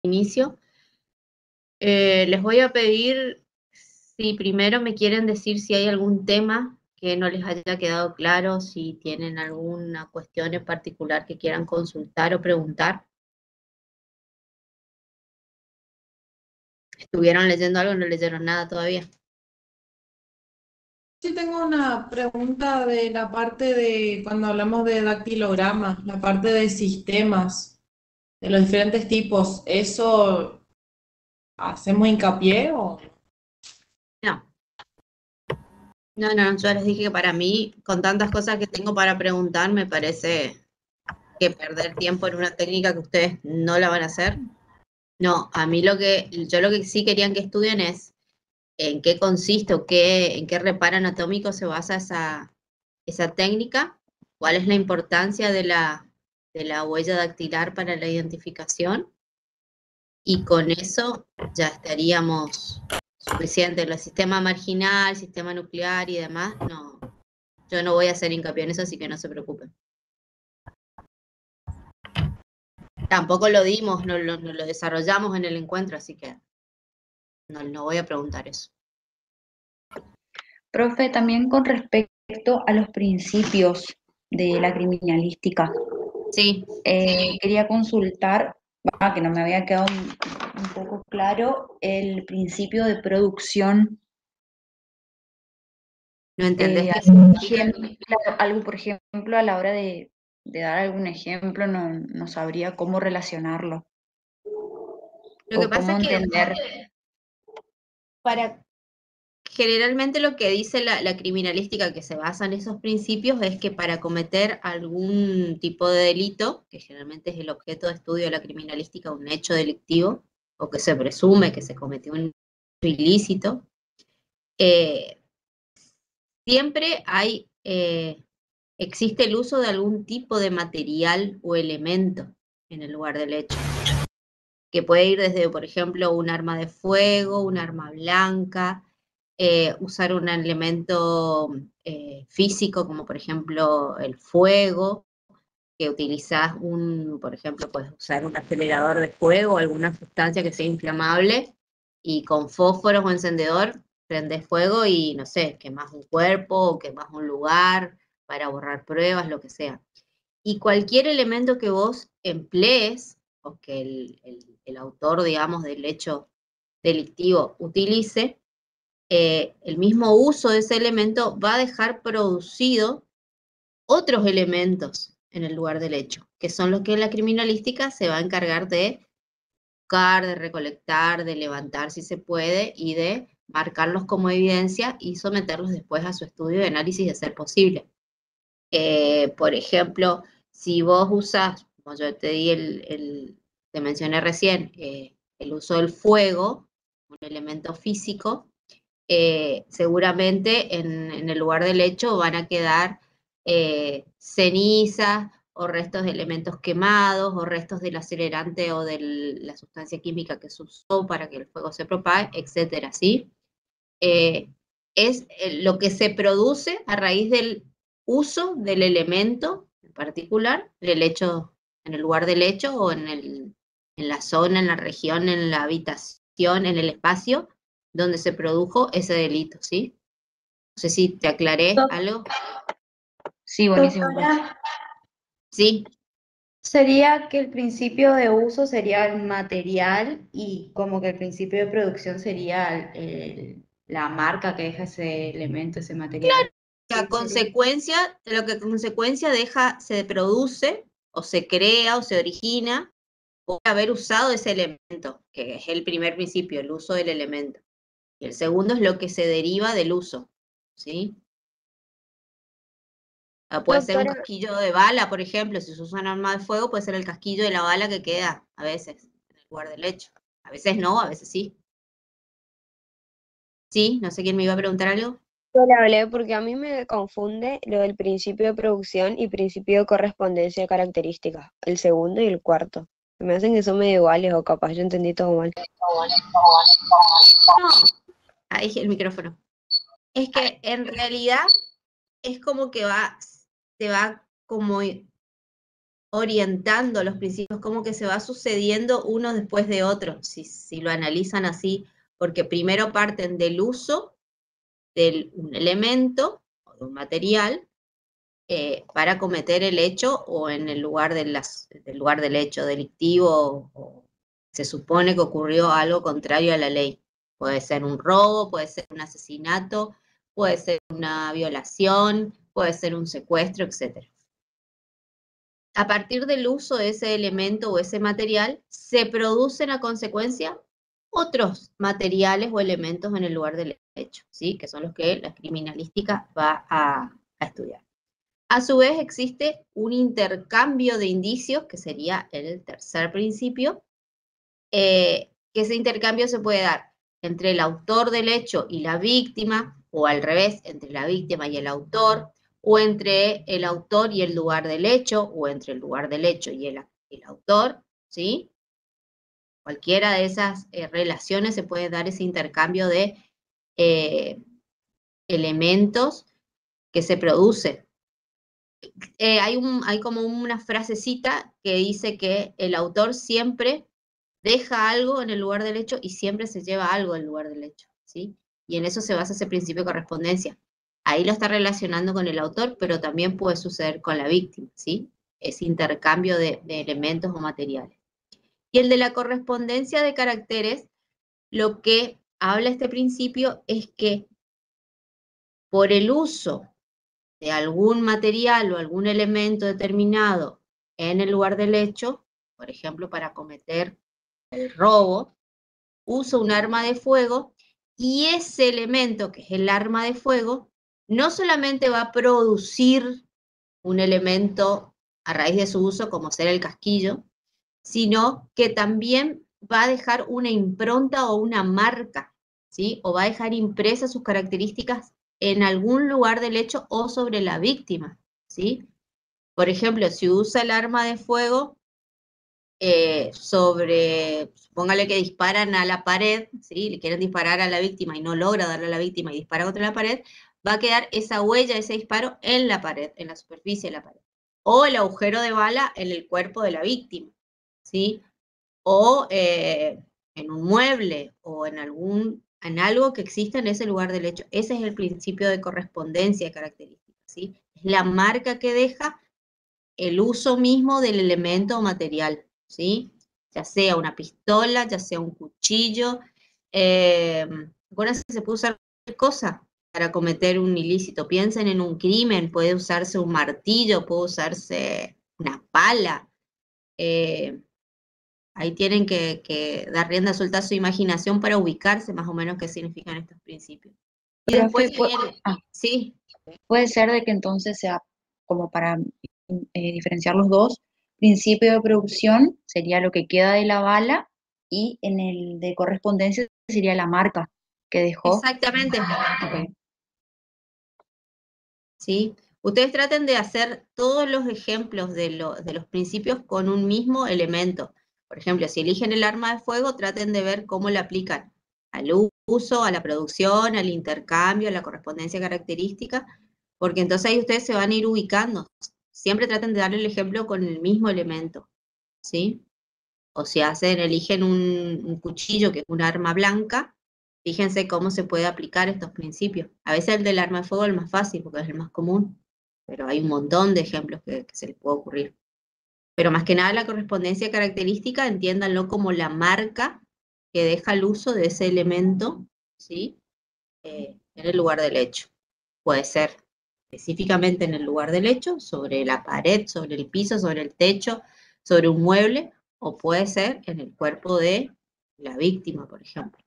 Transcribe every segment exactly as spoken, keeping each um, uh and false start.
inicio. Eh, les voy a pedir si primero me quieren decir si hay algún tema que no les haya quedado claro, si tienen alguna cuestión en particular que quieran consultar o preguntar. ¿Estuvieron leyendo algo o no leyeron nada todavía? Sí, tengo una pregunta de la parte de cuando hablamos de dactilogramas, la parte de sistemas, de los diferentes tipos. ¿Eso hacemos hincapié o...? No, no, no, yo les dije que para mí, con tantas cosas que tengo para preguntar, me parece que perder tiempo en una técnica que ustedes no la van a hacer. No, a mí lo que, yo lo que sí querían que estudien es en qué consiste o qué, en qué reparo anatómico se basa esa, esa técnica, cuál es la importancia de la, de la huella dactilar para la identificación, y con eso ya estaríamos suficientes. El sistema marginal, sistema nuclear y demás, no, yo no voy a hacer hincapié en eso, así que no se preocupen. Tampoco lo dimos, no lo, no lo desarrollamos en el encuentro, así que no, no voy a preguntar eso. Profe, también con respecto a los principios de la criminalística, Sí, eh, quería consultar, ah, que no me había quedado un, un poco claro, el principio de producción. ¿no entendés Eh, qué algún significa? ejem- claro, algo, por ejemplo, a la hora de, de dar algún ejemplo, no, no sabría cómo relacionarlo Lo que o pasa cómo es que entender. para generalmente lo que dice la, la criminalística que se basa en esos principios es que para cometer algún tipo de delito, que generalmente es el objeto de estudio de la criminalística, un hecho delictivo, o que se presume que se cometió un ilícito, eh, siempre hay, eh, existe el uso de algún tipo de material o elemento en el lugar del hecho, que puede ir desde, por ejemplo, un arma de fuego, un arma blanca, eh, usar un elemento eh, físico, como por ejemplo el fuego, que utilizás un, por ejemplo, puedes usar un acelerador de fuego o alguna sustancia que sea inflamable, y con fósforos o encendedor prendes fuego y, no sé, quemás un cuerpo o quemás un lugar para borrar pruebas, lo que sea. Y cualquier elemento que vos emplees, o que el, el, el autor, digamos, del hecho delictivo utilice, eh, el mismo uso de ese elemento va a dejar producido otros elementos en el lugar del hecho, que son los que la criminalística se va a encargar de buscar, de recolectar, de levantar si se puede, y de marcarlos como evidencia y someterlos después a su estudio y análisis de ser posible. Eh, por ejemplo, si vos usas, como yo te di el, el te mencioné recién, eh, el uso del fuego, un elemento físico, eh, seguramente en, en, el lugar del hecho van a quedar eh, cenizas o restos de elementos quemados o restos del acelerante o de la sustancia química que se usó para que el fuego se propague, etcétera, ¿sí? Eh, es lo que se produce a raíz del uso del elemento en particular, del hecho, en el lugar del hecho o en, el, en la zona, en la región, en la habitación, en el espacio donde se produjo ese delito, ¿sí? No sé si te aclaré algo. Sí, buenísimo, profe. Doctora, Sí, sería que el principio de uso sería el material y como que el principio de producción sería el- el- la marca que deja ese elemento, ese material. la consecuencia, lo que consecuencia deja, se produce o se crea o se origina por haber usado ese elemento, que es el primer principio, el uso del elemento. Y el segundo es lo que se deriva del uso, ¿sí? Ah, puede ser un Doctora, casquillo de bala, por ejemplo, si se usa un arma de fuego, puede ser el casquillo de la bala que queda a veces en el lugar del hecho. A veces no, a veces sí. Sí, no sé quién me iba a preguntar algo. Yo le hablé porque a mí me confunde lo del principio de producción y principio de correspondencia de características, el segundo y el cuarto. Me hacen que son medio iguales o capaz yo entendí todo mal. No, ahí el micrófono. Es que en realidad es como que va, se va como orientando los principios, como que se va sucediendo uno después de otro, si, si lo analizan así, porque primero parten del uso de un elemento o de un material eh, para cometer el hecho o en el lugar, de las, del, lugar del hecho delictivo o, o se supone que ocurrió algo contrario a la ley. Puede ser un robo, puede ser un asesinato, puede ser una violación, puede ser un secuestro, etcétera. A partir del uso de ese elemento o ese material, se producen a consecuencia otros materiales o elementos en el lugar del hecho, ¿sí? Que son los que la criminalística va a, a estudiar. A su vez existe un intercambio de indicios, que sería el tercer principio, eh, que ese intercambio se puede dar entre el autor del hecho y la víctima, o al revés, entre la víctima y el autor, o entre el autor y el lugar del hecho, o entre el lugar del hecho y el, el autor, ¿sí? Cualquiera de esas eh, relaciones se puede dar ese intercambio de eh, elementos que se produce. Eh, hay, un, hay como una frasecita que dice que el autor siempre deja algo en el lugar del hecho y siempre se lleva algo al lugar del hecho, ¿sí? Y en eso se basa ese principio de correspondencia. Ahí lo está relacionando con el autor, pero también puede suceder con la víctima, ¿sí? Ese intercambio de, de elementos o materiales. Y el de la correspondencia de caracteres, lo que habla este principio es que por el uso de algún material o algún elemento determinado en el lugar del hecho, por ejemplo, para cometer el robo, usa un arma de fuego y ese elemento, que es el arma de fuego, no solamente va a producir un elemento a raíz de su uso, como ser el casquillo, sino que también va a dejar una impronta o una marca, ¿sí? O va a dejar impresas sus características en algún lugar del hecho o sobre la víctima, ¿sí? Por ejemplo, si usa el arma de fuego eh, sobre, póngale que disparan a la pared, ¿sí? Le quieren disparar a la víctima y no logra darle a la víctima y dispara contra la pared, va a quedar esa huella, ese disparo en la pared, en la superficie de la pared. O el agujero de bala en el cuerpo de la víctima, ¿sí? O eh, en un mueble o en, algún, en algo que exista en ese lugar del hecho. Ese es el principio de correspondencia característica, ¿sí? Es la marca que deja el uso mismo del elemento o material, ¿sí? Ya sea una pistola, ya sea un cuchillo. Eh, acuérdense que se puede usar cualquier cosa para cometer un ilícito. Piensen en un crimen, puede usarse un martillo, puede usarse una pala. Eh, ahí tienen que, que dar rienda suelta a su imaginación para ubicarse más o menos qué significan estos principios. Y Profe, después pu- viene, ah, sí, puede ser de que entonces sea como para eh, diferenciar los dos. Principio de producción sería lo que queda de la bala y en el de correspondencia sería la marca que dejó. exactamente. Ok. ¿Sí? Ustedes traten de hacer todos los ejemplos de, lo, de los principios con un mismo elemento. Por ejemplo, si eligen el arma de fuego, traten de ver cómo la aplican al uso, a la producción, al intercambio, a la correspondencia característica, porque entonces ahí ustedes se van a ir ubicando. Siempre traten de darle el ejemplo con el mismo elemento, ¿sí? O si hacen, eligen un, un cuchillo que es un arma blanca, fíjense cómo se puede aplicar estos principios. A veces el del arma de fuego es el más fácil porque es el más común, pero hay un montón de ejemplos que, que se les puede ocurrir. Pero más que nada la correspondencia característica, entiéndanlo como la marca que deja el uso de ese elemento, ¿sí? Eh, en el lugar del hecho. Puede ser específicamente en el lugar del hecho, sobre la pared, sobre el piso, sobre el techo, sobre un mueble, o puede ser en el cuerpo de la víctima, por ejemplo.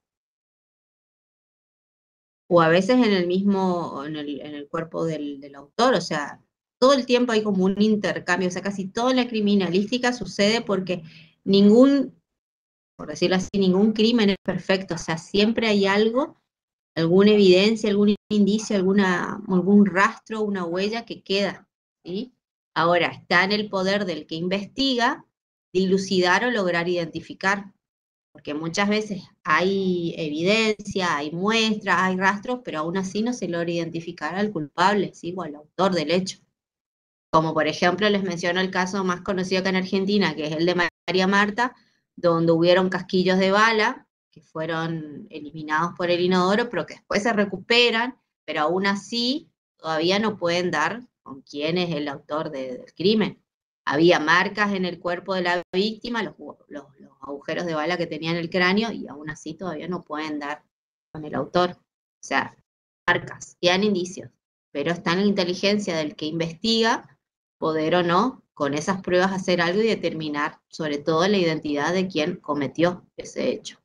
O a veces en el mismo, en el, en el cuerpo del, del autor, o sea, todo el tiempo hay como un intercambio, o sea, casi toda la criminalística sucede porque ningún, por decirlo así, ningún crimen es perfecto, o sea, siempre hay algo, alguna evidencia, algún indicio, alguna, algún rastro, una huella que queda, ¿sí? Ahora, está en el poder del que investiga dilucidar o lograr identificar, porque muchas veces hay evidencia, hay muestras, hay rastros, pero aún así no se logra identificar al culpable, ¿sí? O al autor del hecho. Como por ejemplo les menciono el caso más conocido acá en Argentina, que es el de María Marta, donde hubieron casquillos de bala que fueron eliminados por el inodoro, pero que después se recuperan, pero aún así todavía no pueden dar con quién es el autor de, del crimen. Había marcas en el cuerpo de la víctima, los, los, los agujeros de bala que tenía en el cráneo, y aún así todavía no pueden dar con el autor. O sea, marcas, quedan indicios, pero está en la inteligencia del que investiga poder o no, con esas pruebas, hacer algo y determinar sobre todo la identidad de quien cometió ese hecho.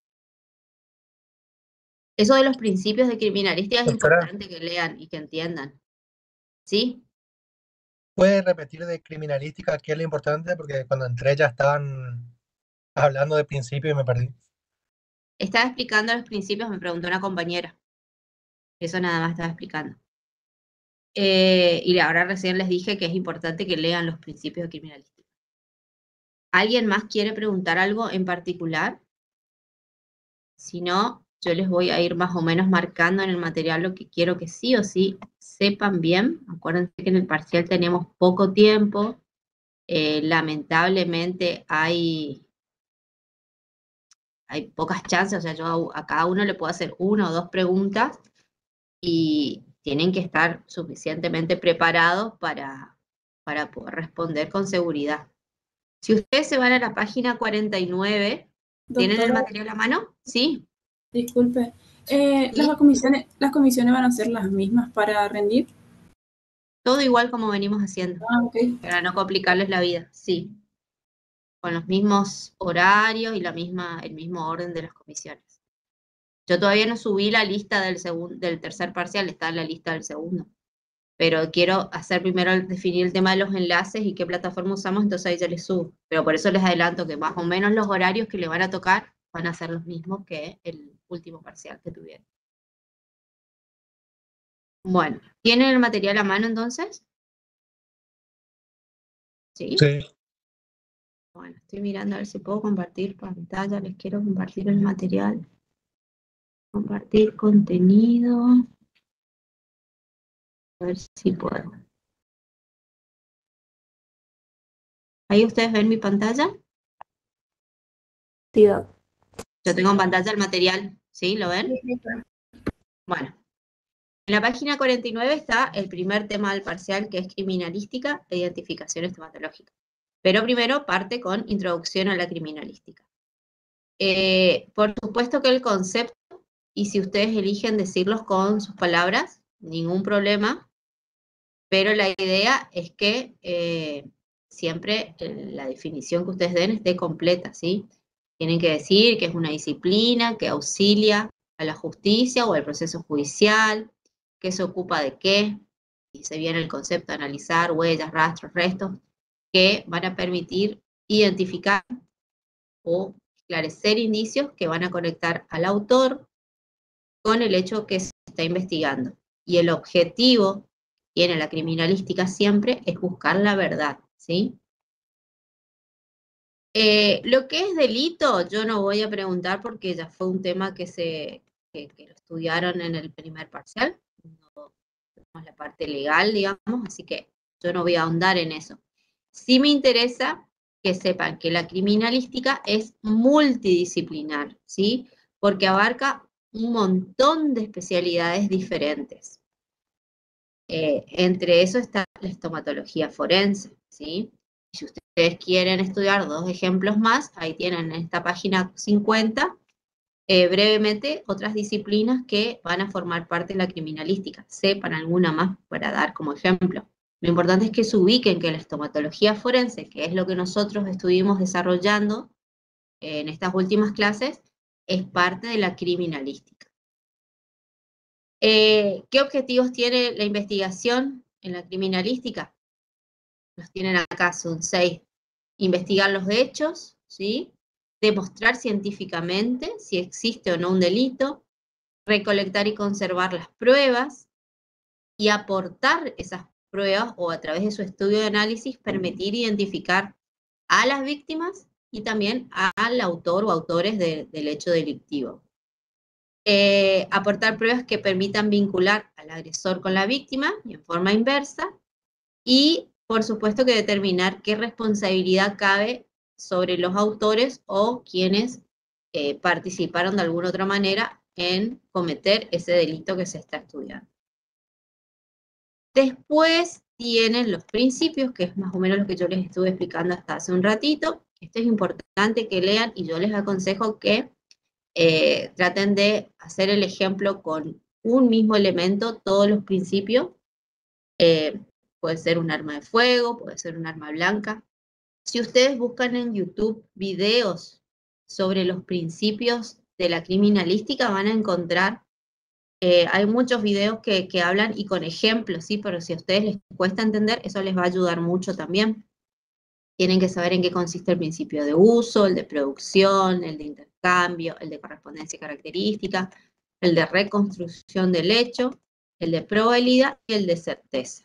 Eso de los principios de criminalística es Doctora, importante que lean y que entiendan. ¿Sí? ¿puede repetir de criminalística qué es lo importante? Porque cuando entré ya estaban hablando de principio y me perdí. Estaba explicando los principios, me preguntó una compañera. Eso nada más estaba explicando. Eh, y ahora recién les dije que es importante que lean los principios de criminalística. ¿Alguien más quiere preguntar algo en particular? Si no, yo les voy a ir más o menos marcando en el material lo que quiero que sí o sí sepan bien. Acuérdense que en el parcial tenemos poco tiempo. Eh, lamentablemente hay, hay pocas chances, o sea, yo a, a cada uno le puedo hacer una o dos preguntas y tienen que estar suficientemente preparados para, para poder responder con seguridad. Si ustedes se van a la página cuarenta y nueve, ¿tienen el Doctora, material a mano? Sí. disculpe. Eh, Sí. ¿las comisiones, las comisiones van a ser las mismas para rendir? Todo igual como venimos haciendo, Ah, ok. para no complicarles la vida, sí. Con los mismos horarios y la misma, el mismo orden de las comisiones. Yo todavía no subí la lista del, segundo, del tercer parcial, está en la lista del segundo. Pero quiero hacer primero definir el tema de los enlaces y qué plataforma usamos, entonces ahí ya les subo. Pero por eso les adelanto que más o menos los horarios que le van a tocar van a ser los mismos que el último parcial que tuvieron. Bueno, ¿tienen el material a mano entonces? ¿Sí? Sí. Bueno, estoy mirando a ver si puedo compartir pantalla, les quiero compartir el material. Compartir contenido. A ver si puedo. ¿Ahí ustedes ven mi pantalla? Sí, Yo tengo en pantalla el material, ¿sí? ¿Lo ven? Bueno. En la página cuarenta y nueve está el primer tema del parcial, que es criminalística e identificación estomatológica. Pero primero parte con introducción a la criminalística. Eh, por supuesto que el concepto, y si ustedes eligen decirlos con sus palabras, ningún problema, pero la idea es que eh, siempre la definición que ustedes den esté completa, ¿sí? Tienen que decir que es una disciplina que auxilia a la justicia o al proceso judicial, que se ocupa de qué, y se viene el concepto de analizar huellas, rastros, restos, que van a permitir identificar o esclarecer indicios que van a conectar al autor con el hecho que se está investigando. Y el objetivo que tiene la criminalística siempre es buscar la verdad, ¿sí? Eh, lo que es delito, yo no voy a preguntar porque ya fue un tema que se que, que lo estudiaron en el primer parcial, no, no la parte legal, digamos, así que yo no voy a ahondar en eso. Sí me interesa que sepan que la criminalística es multidisciplinar, ¿sí? Porque abarca un montón de especialidades diferentes. Eh, entre eso está la estomatología forense, ¿sí? Si ustedes quieren estudiar dos ejemplos más, ahí tienen en esta página cincuenta, eh, brevemente, otras disciplinas que van a formar parte de la criminalística. Sepan alguna más para dar como ejemplo. Lo importante es que se ubiquen que la estomatología forense, que es lo que nosotros estuvimos desarrollando en estas últimas clases, es parte de la criminalística. Eh, ¿Qué objetivos tiene la investigación en la criminalística? Los tienen acá, son seis. Investigar los hechos, ¿sí? Demostrar científicamente si existe o no un delito, recolectar y conservar las pruebas, y aportar esas pruebas o a través de su estudio de análisis permitir identificar a las víctimas y también al autor o autores de, del hecho delictivo. Eh, aportar pruebas que permitan vincular al agresor con la víctima y en forma inversa, y por supuesto que determinar qué responsabilidad cabe sobre los autores o quienes eh, participaron de alguna otra manera en cometer ese delito que se está estudiando. Después tienen los principios, que es más o menos lo que yo les estuve explicando hasta hace un ratito. Esto es importante que lean y yo les aconsejo que eh, traten de hacer el ejemplo con un mismo elemento, todos los principios. Eh, puede ser un arma de fuego, puede ser un arma blanca. Si ustedes buscan en YouTube videos sobre los principios de la criminalística, van a encontrar, eh, hay muchos videos que, que hablan y con ejemplos, ¿sí? Pero si a ustedes les cuesta entender, eso les va a ayudar mucho también. Tienen que saber en qué consiste el principio de uso, el de producción, el de intercambio, el de correspondencia característica, el de reconstrucción del hecho, el de probabilidad y el de certeza.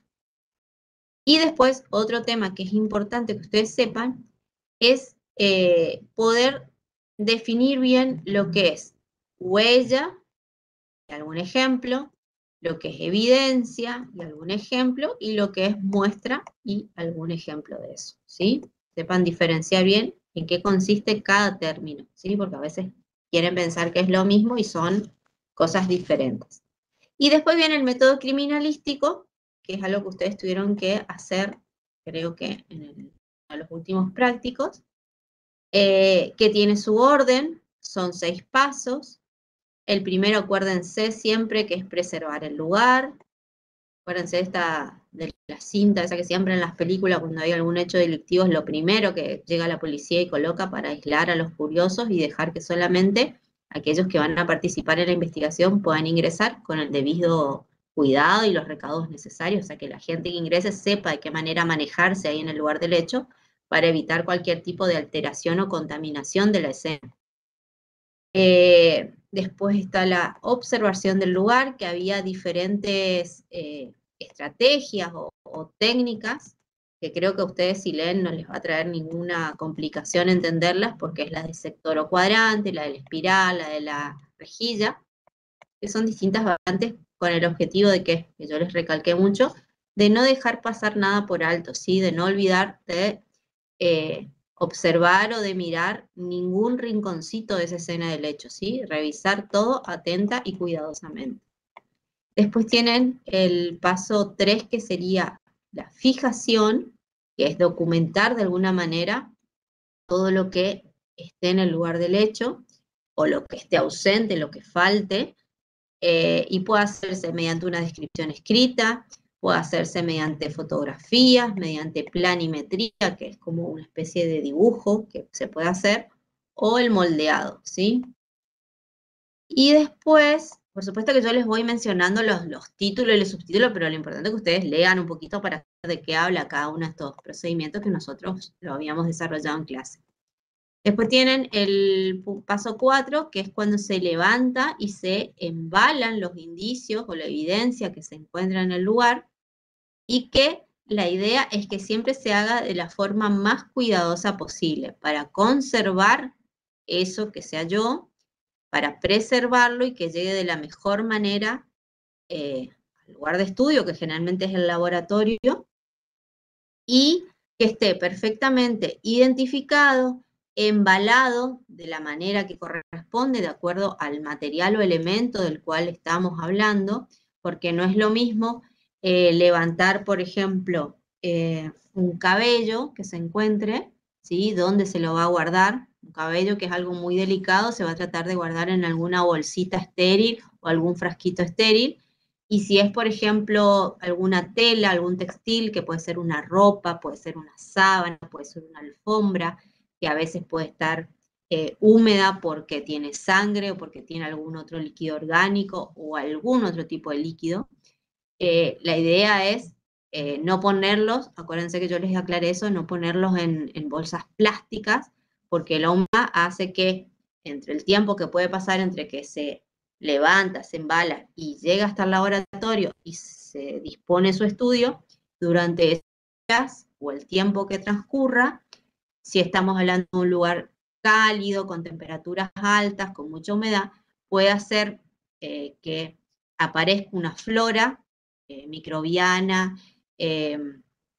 Y después, otro tema que es importante que ustedes sepan, es eh, poder definir bien lo que es huella, y algún ejemplo, lo que es evidencia, y algún ejemplo, y lo que es muestra, y algún ejemplo de eso, ¿sí? Sepan diferenciar bien en qué consiste cada término, ¿sí? Porque a veces quieren pensar que es lo mismo y son cosas diferentes. Y después viene el método criminalístico, que es algo que ustedes tuvieron que hacer, creo que en, el, en los últimos prácticos, eh, que tiene su orden, son seis pasos. El primero, acuérdense siempre que es preservar el lugar. Acuérdense de, esta, de la cinta, esa que siempre en las películas, cuando hay algún hecho delictivo, es lo primero que llega la policía y coloca para aislar a los curiosos y dejar que solamente aquellos que van a participar en la investigación puedan ingresar con el debido cuidado y los recaudos necesarios, o sea, que la gente que ingrese sepa de qué manera manejarse ahí en el lugar del hecho para evitar cualquier tipo de alteración o contaminación de la escena. Eh, después está la observación del lugar, que había diferentes eh, estrategias o, o técnicas, que creo que ustedes si leen no les va a traer ninguna complicación entenderlas, porque es la del sector o cuadrante, la de la espiral, la de la rejilla, que son distintas variantes con el objetivo de que, que yo les recalqué mucho, de no dejar pasar nada por alto, ¿sí? De no olvidar de eh, observar o de mirar ningún rinconcito de esa escena del hecho, ¿sí? Revisar todo atenta y cuidadosamente. Después tienen el paso tres, que sería la fijación, que es documentar de alguna manera todo lo que esté en el lugar del hecho, o lo que esté ausente, lo que falte, eh, y puede hacerse mediante una descripción escrita, puede hacerse mediante fotografías, mediante planimetría, que es como una especie de dibujo que se puede hacer, o el moldeado, ¿sí? Y después, por supuesto que yo les voy mencionando los, los títulos y los subtítulos, pero lo importante es que ustedes lean un poquito para saber de qué habla cada uno de estos procedimientos que nosotros lo habíamos desarrollado en clase. Después tienen el paso cuatro, que es cuando se levanta y se embalan los indicios o la evidencia que se encuentra en el lugar, y que la idea es que siempre se haga de la forma más cuidadosa posible para conservar eso que se halló, para preservarlo y que llegue de la mejor manera eh, al lugar de estudio, que generalmente es el laboratorio, y que esté perfectamente identificado, embalado de la manera que corresponde, de acuerdo al material o elemento del cual estamos hablando, porque no es lo mismo eh, levantar, por ejemplo, eh, un cabello que se encuentre, ¿sí? ¿Dónde se lo va a guardar? Un cabello que es algo muy delicado, se va a tratar de guardar en alguna bolsita estéril o algún frasquito estéril. Y si es, por ejemplo, alguna tela, algún textil, que puede ser una ropa, puede ser una sábana, puede ser una alfombra, que a veces puede estar eh, húmeda porque tiene sangre o porque tiene algún otro líquido orgánico o algún otro tipo de líquido, eh, la idea es eh, no ponerlos, acuérdense que yo les aclaré eso, no ponerlos en, en bolsas plásticas, porque la humedad hace que entre el tiempo que puede pasar entre que se levanta, se embala y llega hasta el laboratorio y se dispone su estudio, durante esos días o el tiempo que transcurra, si estamos hablando de un lugar cálido, con temperaturas altas, con mucha humedad, puede hacer eh, que aparezca una flora eh, microbiana, eh,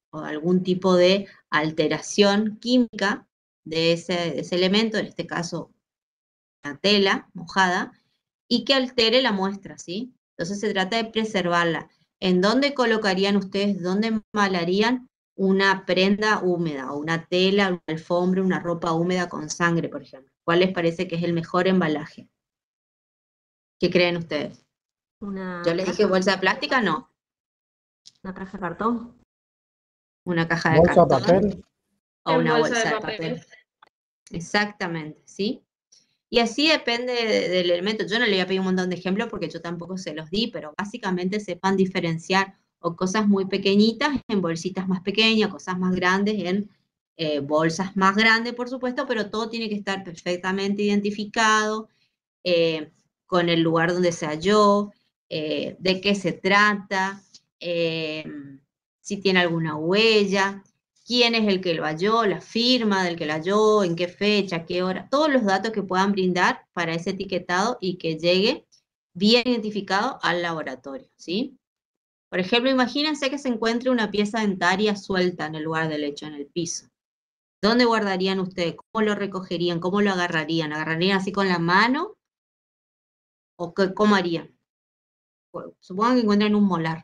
o algún tipo de alteración química de ese, de ese elemento, en este caso la tela mojada, y que altere la muestra, ¿sí? Entonces se trata de preservarla. ¿En dónde colocarían ustedes, dónde embalarían una prenda húmeda, o una tela, una alfombra, una ropa húmeda con sangre, por ejemplo? ¿Cuál les parece que es el mejor embalaje? ¿Qué creen ustedes? Una Yo les dije caja, bolsa de plástica, no. una caja de cartón. Una caja de Bolsa, cartón papel. o En una bolsa bolsa de de papel. papel. Exactamente, ¿sí? Y así depende de- del elemento. Yo no le voy a pedir un montón de ejemplos porque yo tampoco se los di, pero básicamente sepan diferenciar o cosas muy pequeñitas en bolsitas más pequeñas, cosas más grandes en eh, bolsas más grandes, por supuesto, pero todo tiene que estar perfectamente identificado, eh, con el lugar donde se halló, eh, de qué se trata, eh, si tiene alguna huella, quién es el que lo halló, la firma del que lo halló, en qué fecha, qué hora, todos los datos que puedan brindar para ese etiquetado y que llegue bien identificado al laboratorio, ¿sí? Por ejemplo, imagínense que se encuentre una pieza dentaria suelta en el lugar del hecho, en el piso. ¿Dónde guardarían ustedes? ¿Cómo lo recogerían? ¿Cómo lo agarrarían? ¿Agarrarían así con la mano? ¿O qué, cómo harían? Pues, supongan que encuentran un molar.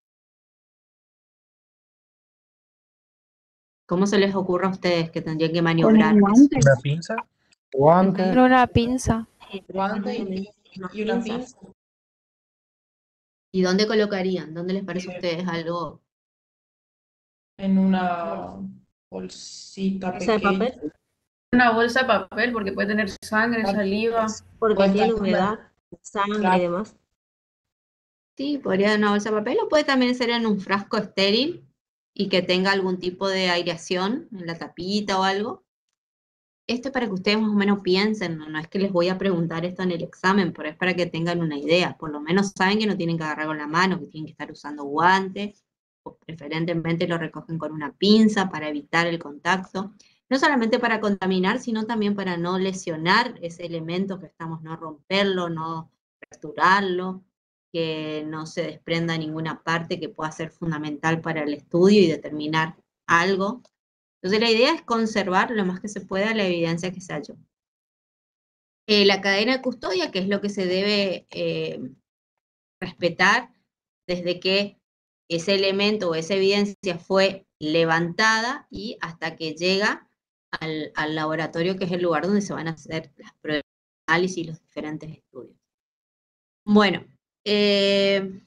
¿Cómo se les ocurre a ustedes que tendrían que Con maniobrar un eso? guante. ¿Una pinza? Guantes. Con una pinza. Sí, Guante precisamente, y, unas y una pinzas. pinza. ¿Y dónde colocarían? ¿Dónde les parece a Bien. ustedes algo? En una bolsita Bolsa de pequeña. papel, Una bolsa de papel porque puede tener sangre, saliva. porque Puede tiene estar húmeda. humedad, sangre y Claro. demás. Sí, podría ser una bolsa de papel o puede también ser en un frasco estéril y que tenga algún tipo de aireación en la tapita o algo. Esto es para que ustedes más o menos piensen, no, no es que les voy a preguntar esto en el examen, pero es para que tengan una idea. Por lo menos saben que no tienen que agarrar con la mano, que tienen que estar usando guantes, o preferentemente lo recogen con una pinza para evitar el contacto. No solamente para contaminar, sino también para no lesionar ese elemento que estamos, no romperlo, no fracturarlo, que no se desprenda ninguna parte que pueda ser fundamental para el estudio y determinar algo. Entonces la idea es conservar lo más que se pueda la evidencia que se halló. Eh, la cadena de custodia, que es lo que se debe eh, respetar desde que ese elemento o esa evidencia fue levantada y hasta que llega al, al laboratorio, que es el lugar donde se van a hacer las pruebas, análisis y los diferentes estudios. Bueno, eh,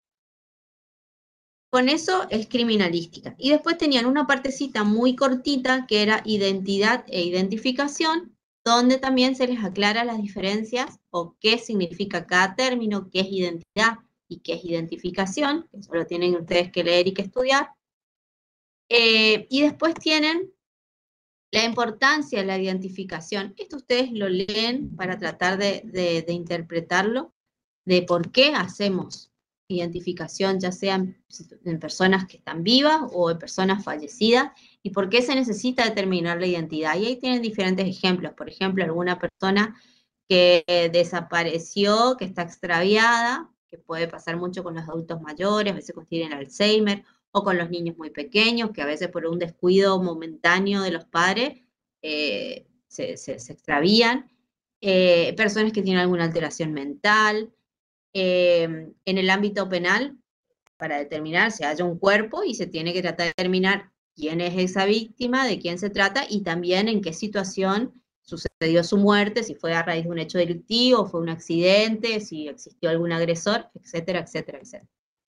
con eso es criminalística. Y después tenían una partecita muy cortita que era identidad e identificación, donde también se les aclara las diferencias o qué significa cada término, qué es identidad y qué es identificación. Eso lo tienen ustedes que leer y que estudiar. Eh, y después tienen la importancia de la identificación. Esto ustedes lo leen para tratar de, de, de interpretarlo, de por qué hacemos identificación, ya sean en personas que están vivas o en personas fallecidas, y por qué se necesita determinar la identidad. Y ahí tienen diferentes ejemplos. Por ejemplo, alguna persona que desapareció, que está extraviada, que puede pasar mucho con los adultos mayores, a veces tienen Alzheimer, o con los niños muy pequeños, que a veces por un descuido momentáneo de los padres eh, se, se, se extravían. Eh, personas que tienen alguna alteración mental. Eh, en el ámbito penal, para determinar si haya un cuerpo y se tiene que tratar de determinar quién es esa víctima, de quién se trata y también en qué situación sucedió su muerte, si fue a raíz de un hecho delictivo, fue un accidente, si existió algún agresor, etcétera, etcétera, etcétera.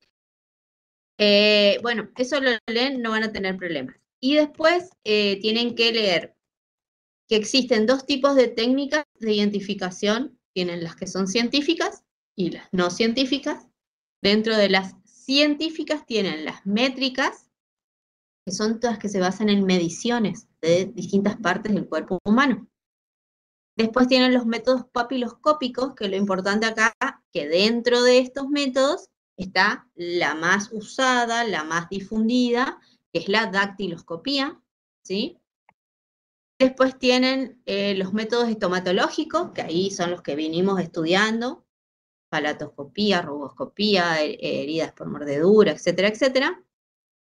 Eh, bueno, eso lo leen, no van a tener problemas. Y después eh, tienen que leer que existen dos tipos de técnicas de identificación, tienen las que son científicas y las no científicas. Dentro de las científicas tienen las métricas, que son todas que se basan en mediciones de distintas partes del cuerpo humano. Después tienen los métodos papiloscópicos, que lo importante acá, que dentro de estos métodos está la más usada, la más difundida, que es la dactiloscopía, ¿sí? Después tienen eh, los métodos estomatológicos, que ahí son los que vinimos estudiando, palatoscopía, roboscopía, heridas por mordedura, etcétera, etcétera.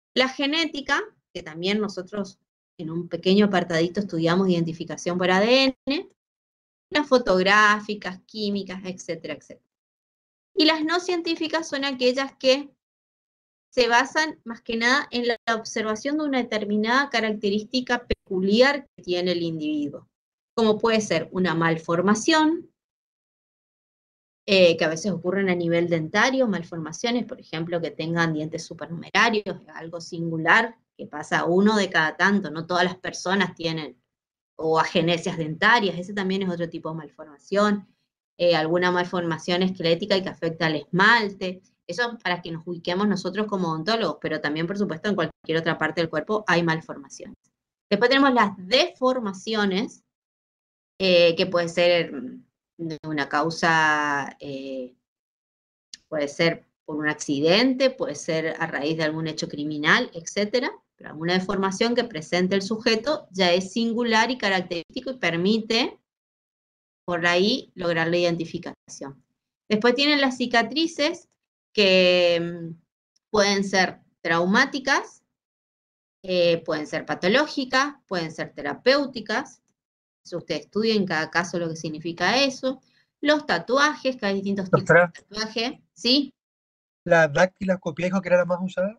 La genética, que también nosotros en un pequeño apartadito estudiamos identificación por A D N, las fotográficas, químicas, etcétera, etcétera. Y las no científicas son aquellas que se basan más que nada en la observación de una determinada característica peculiar que tiene el individuo, como puede ser una malformación, eh, que a veces ocurren a nivel dentario, malformaciones, por ejemplo, que tengan dientes supernumerarios, algo singular que pasa a uno de cada tanto, no todas las personas tienen, o agenesias dentarias, ese también es otro tipo de malformación, eh, alguna malformación esquelética y que afecta al esmalte, eso para que nos ubiquemos nosotros como odontólogos, pero también, por supuesto, en cualquier otra parte del cuerpo hay malformaciones. Después tenemos las deformaciones, eh, que puede ser de una causa, eh, puede ser por un accidente, puede ser a raíz de algún hecho criminal, etcétera, pero alguna deformación que presente el sujeto ya es singular y característico y permite por ahí lograr la identificación. Después tienen las cicatrices que mm, pueden ser traumáticas, eh, pueden ser patológicas, pueden ser terapéuticas. Si usted estudia en cada caso lo que significa eso. Los tatuajes, que hay distintos tipos de Doctora, tatuaje, ¿sí? la dactiloscopia dijo que era la más usada.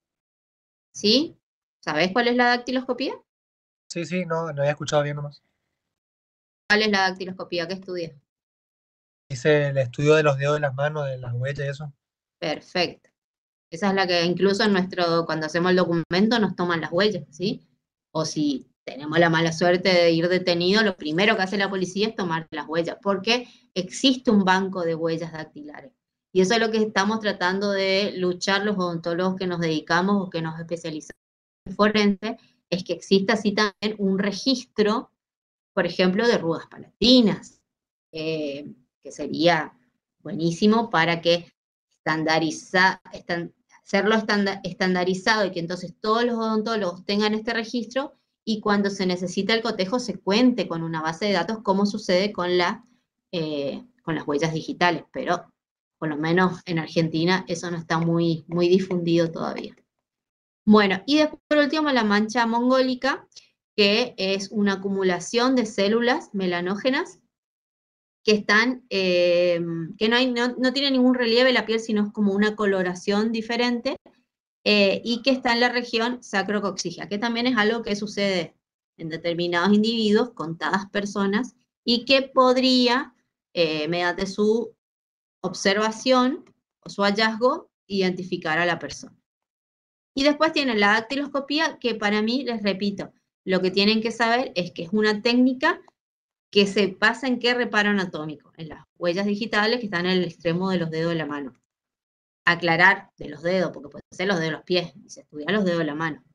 ¿Sí? ¿Sabés cuál es la dactiloscopía? Sí, sí, no, no había escuchado bien nomás. ¿Cuál es la dactiloscopía que estudia? Dice el estudio de los dedos de las manos, de las huellas y eso. Perfecto. Esa es la que incluso en nuestro, cuando hacemos el documento nos toman las huellas, ¿sí? O si tenemos la mala suerte de ir detenido, lo primero que hace la policía es tomar las huellas, porque existe un banco de huellas dactilares. Y eso es lo que estamos tratando de luchar los odontólogos que nos dedicamos o que nos especializamos en forense, es que exista así también un registro, por ejemplo, de rugas palatinas, eh, que sería buenísimo para que estandariza, estan, hacerlo estanda, estandarizado y que entonces todos los odontólogos tengan este registro y cuando se necesita el cotejo se cuente con una base de datos como sucede con, la, eh, con las huellas digitales, pero por lo menos en Argentina eso no está muy, muy difundido todavía. Bueno, y después por último la mancha mongólica, que es una acumulación de células melanógenas que están, eh, que no, hay, no, no tiene ningún relieve la piel, sino es como una coloración diferente, eh, y que está en la región sacrococcígea, que también es algo que sucede en determinados individuos, contadas personas, y que podría, eh, mediante su observación o su hallazgo, identificar a la persona. Y después tienen la dactiloscopía, que para mí, les repito, lo que tienen que saber es que es una técnica que se basa en qué reparo anatómico, en las huellas digitales que están en el extremo de los dedos de la mano. Aclarar de los dedos, porque puede ser los dedos de los pies, y se estudia los dedos de la mano.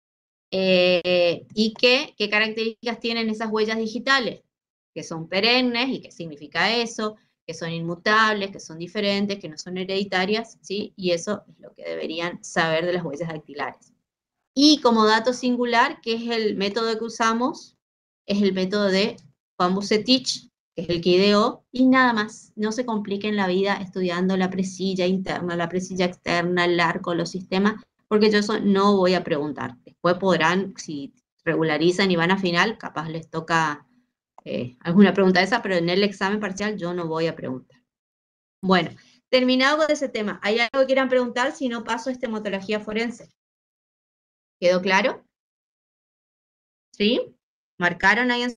Eh, ¿Y qué, qué características tienen esas huellas digitales? Que son perennes, ¿y qué significa eso? Que son inmutables, que son diferentes, que no son hereditarias, ¿sí? Y eso es lo que deberían saber de las huellas dactilares. Y como dato singular, que es el método que usamos, es el método de Juan Bucetich, que es el que ideó, y nada más. No se compliquen la vida estudiando la presilla interna, la presilla externa, el arco, los sistemas, porque yo eso no voy a preguntar. Después podrán, si regularizan y van a final, capaz les toca eh, alguna pregunta de esa, pero en el examen parcial yo no voy a preguntar. Bueno, terminado con ese tema, ¿hay algo que quieran preguntar? Si no, paso a estomatología forense. ¿Quedó claro? ¿Sí? ¿Marcaron ahí en...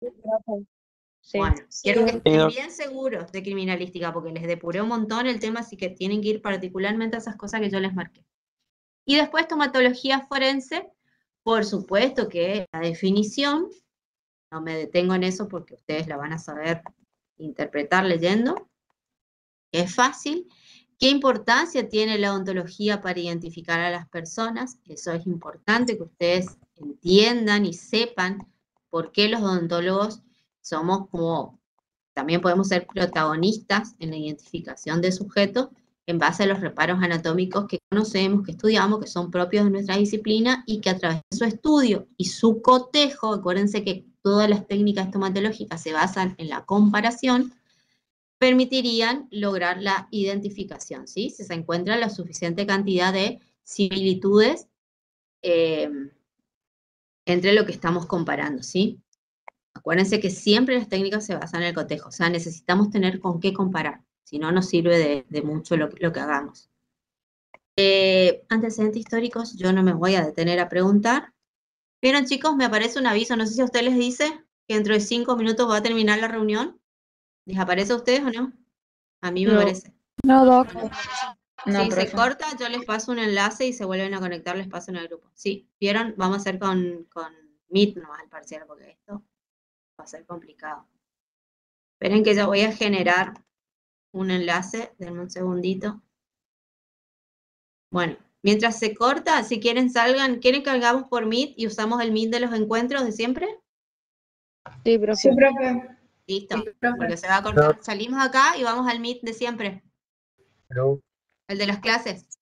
Sí. Bueno, quiero que Sí. estén bien seguros de criminalística, porque les depuré un montón el tema, así que tienen que ir particularmente a esas cosas que yo les marqué. Y después tomatología forense, por supuesto que la definición, no me detengo en eso porque ustedes la van a saber interpretar leyendo, es fácil. ¿Qué importancia tiene la odontología para identificar a las personas? Eso es importante que ustedes entiendan y sepan por qué los odontólogos somos como, también podemos ser protagonistas en la identificación de sujetos en base a los reparos anatómicos que conocemos, que estudiamos, que son propios de nuestra disciplina y que a través de su estudio y su cotejo, acuérdense que todas las técnicas estomatológicas se basan en la comparación, permitirían lograr la identificación, ¿sí? Si se encuentra la suficiente cantidad de similitudes eh, entre lo que estamos comparando, ¿sí? Acuérdense que siempre las técnicas se basan en el cotejo, o sea, necesitamos tener con qué comparar, si no nos sirve de, de mucho lo, lo que hagamos. Eh, antecedentes históricos, yo no me voy a detener a preguntar. ¿Vieron, chicos? Me aparece un aviso, no sé si a ustedes les dice que dentro de cinco minutos va a terminar la reunión. ¿Les aparece a ustedes o no? A mí me No. parece. No, Doc. No, Si se profe. corta, yo les paso un enlace y se vuelven a conectar, les paso en el grupo. Sí, ¿vieron? Vamos a hacer con, con Meet nomás el parcial, porque esto va a ser complicado. Esperen que ya voy a generar un enlace, denme un segundito. Bueno, mientras se corta, si quieren salgan, ¿quieren que hagamos por Meet y usamos el Meet de los encuentros de siempre? Sí, profe. Sí, profe. Listo, Sí, profe. porque se va a cortar. Salimos acá y vamos al Meet de siempre, Pero el de las clases.